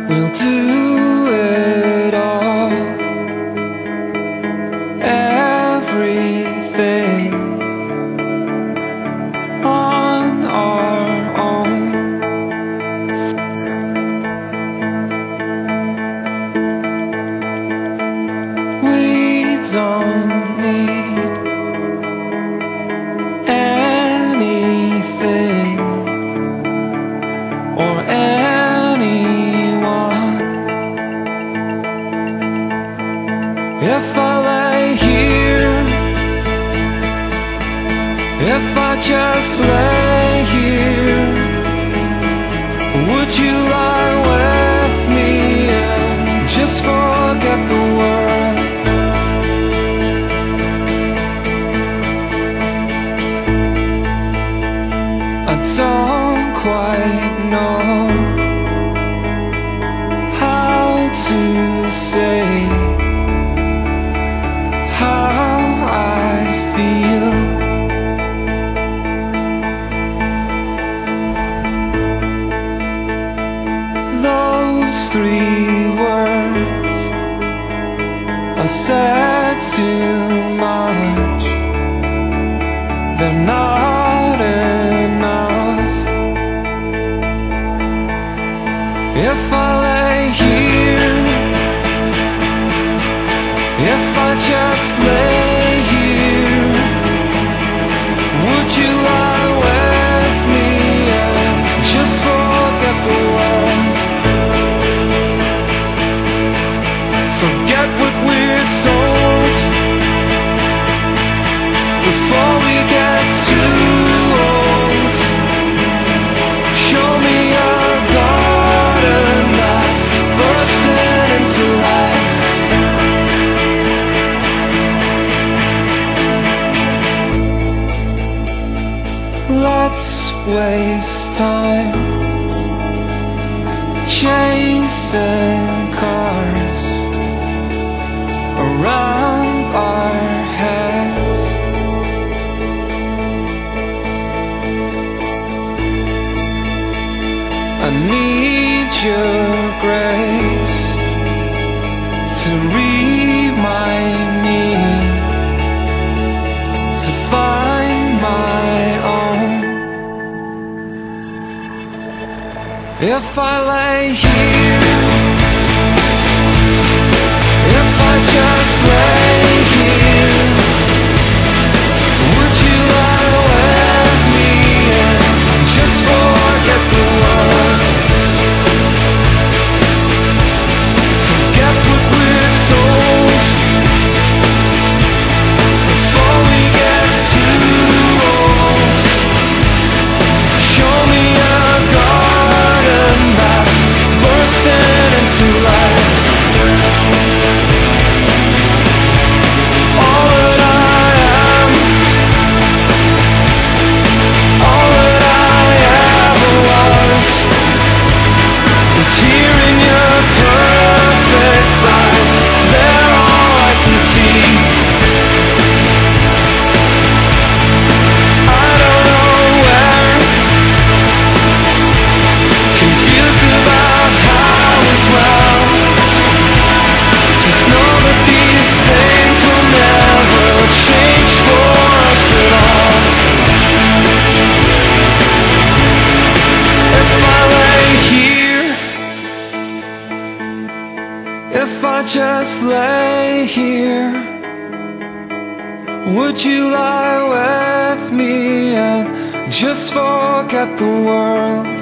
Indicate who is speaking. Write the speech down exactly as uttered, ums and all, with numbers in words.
Speaker 1: We'll do it all, everything on our own. We don't need anything or anyone. If I lay here, if I just lay here, would you lie with me and just forget the world? I don't quite know how to say how I feel. Those three words I said too much. They're not enough. If I lay here, if I just lay here, would you lie with me and just forget the world? Forget what we're told before we get too old. Show me a garden that's bursting into life. Let's waste time chasing cars around our heads. I need your grace to remind me to find my own. If I lay here, if I just lay here, would you lie with me and just forget the world? Forget what we're told before we get too old. Show me a garden that's bursting into life. All that I am, all that I ever was, is here in your perfect eyes. They're all I can see. I don't know where, confused about how as well. Just know that these things will never change for us at all. If I lay here, if I just lay here, would you lie with me and just forget the world?